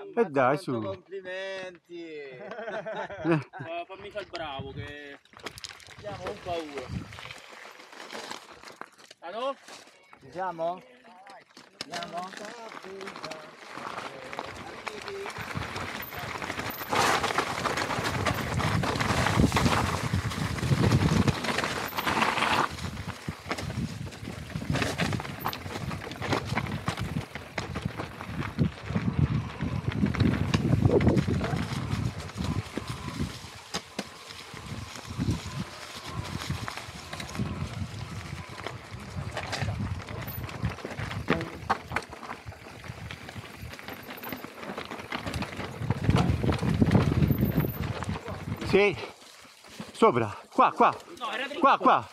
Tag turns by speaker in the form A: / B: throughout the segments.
A: E dai, su.
B: Complimenti.
C: Fammi fare il bravo che andiamo con paura. Allora?
B: Ci siamo? Andiamo?
A: Sì. Sopra. Qua, qua.
C: No, era dritto.
A: Qua, qua.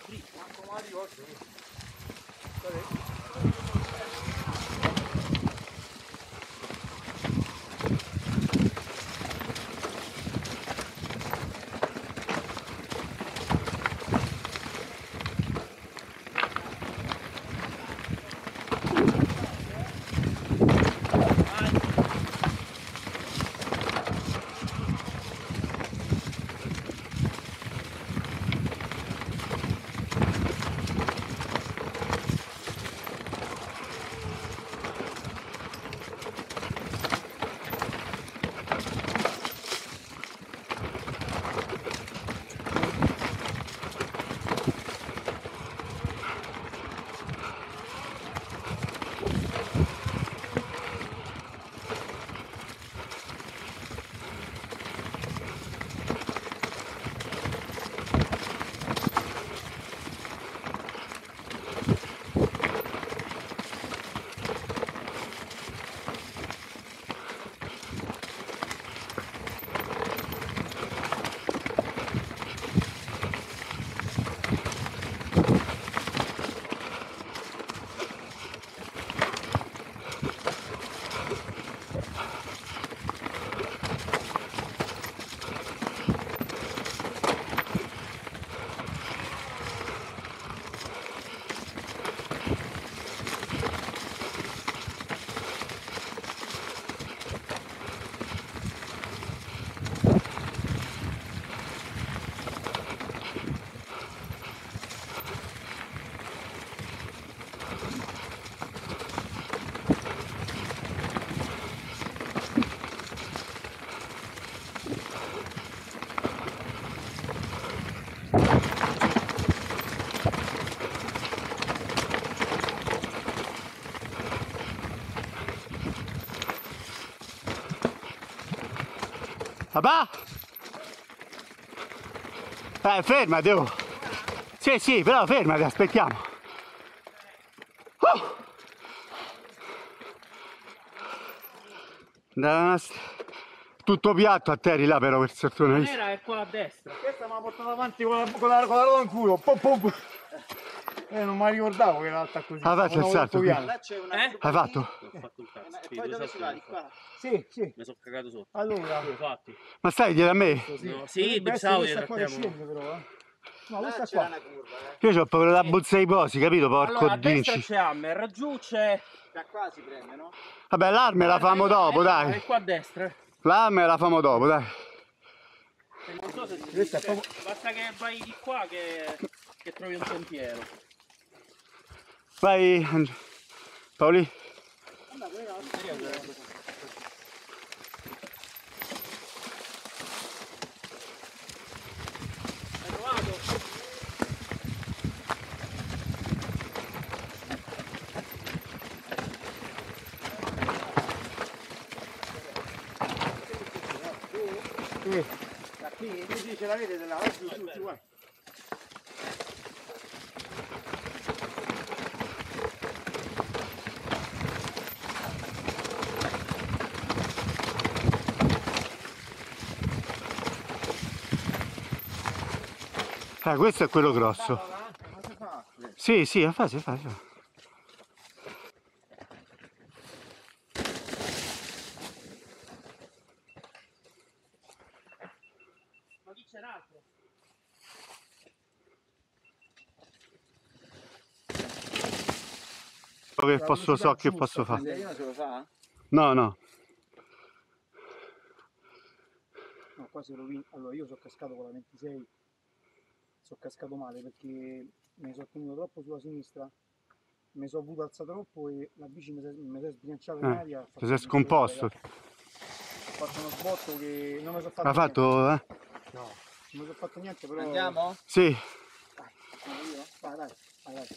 A: Papà? Fermati, oh. Sì, sì, però fermati, aspettiamo. Tutto piatto atterri là però per fortuna.
C: Era è qua a destra.
B: Questa mi ha portato avanti con la roda in culo. Pom, pom. Non mi ricordavo che era alta così.
A: Ah, faccio il salto qui.
B: Là c'è una
A: Hai fatto?
C: Ho fatto il cazzo.
B: E poi dove si va? Di qua? Sì.
C: Mi sono cagato sotto.
B: Allora.
C: L'ho fatti.
A: Ma stai dietro a me?
C: No, sì, pensavo dietro a te.
B: No, questa qua.
A: Io ho paura da bozza i posi, capito? Porco
C: Allora, a destra
A: dinci.
C: c'è Hammer, giù c'è...
B: Da qua si prende, no?
A: Vabbè, l'arme la famo dopo, dai.
C: È qua a destra.
A: L'arme la famo dopo, dai.
C: Non so se
B: Questa è proprio...
C: basta che vai di qua che trovi un sentiero.
A: Vai, Paoli.
C: Hai trovato?
B: Sì. Da qui, qui ce la vedete là, su, guarda.
A: Questo è quello grosso. Sì, sì, fa.
C: Ma chi c'è un altro?
A: Che posso, so che posso fare.
B: Se lo fa?
A: No, no.
D: qua si rovina. Allora io sono cascato con la 26, sono cascato male perché mi sono tenuto troppo sulla sinistra, mi sono avuto alzato troppo e la bici mi si è sbilanciata in aria.
A: Ti sei scomposto.
D: Ho fatto uno sbotto che non mi sono fatto
A: L'ha fatto,
D: niente. No, non mi sono fatto niente, però...
C: Andiamo?
A: Sì.
D: Vai, vai, vai, vai.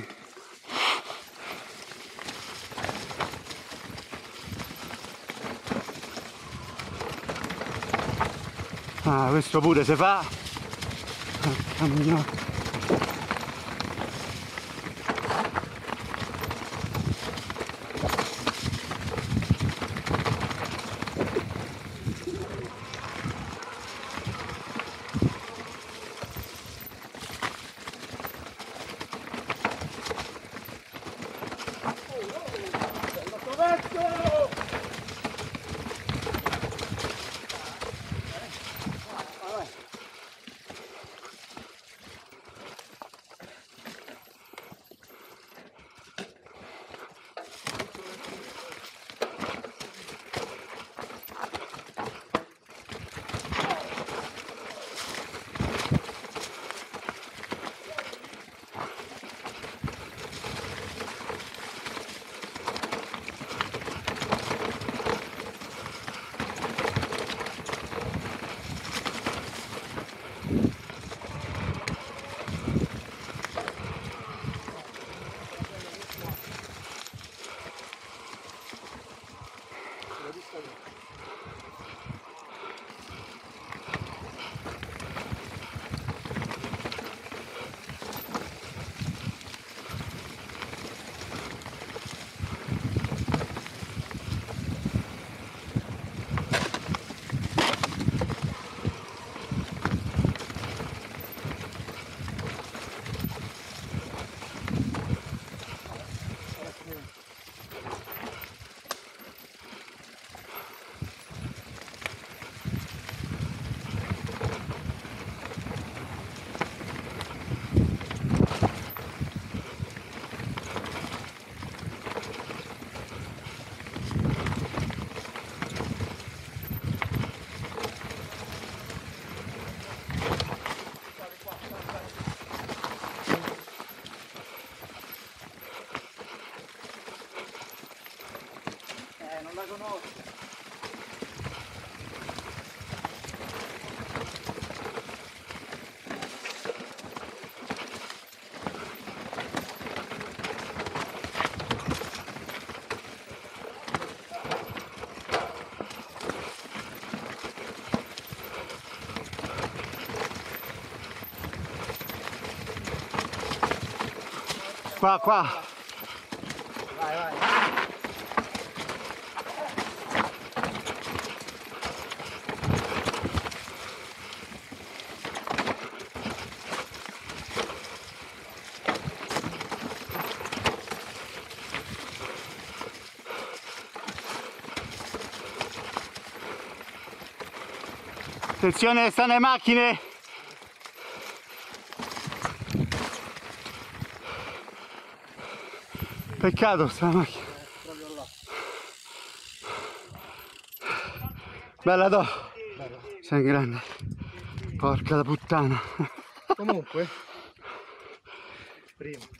A: Ah, questo pure si fa. Cammino.
D: Non la conosco.
A: Qua, qua.
D: Vai, vai.
A: Attenzione, stanno le macchine. Peccato sta macchina. Bella do. Sei grande. Porca la puttana.
D: Comunque, prima.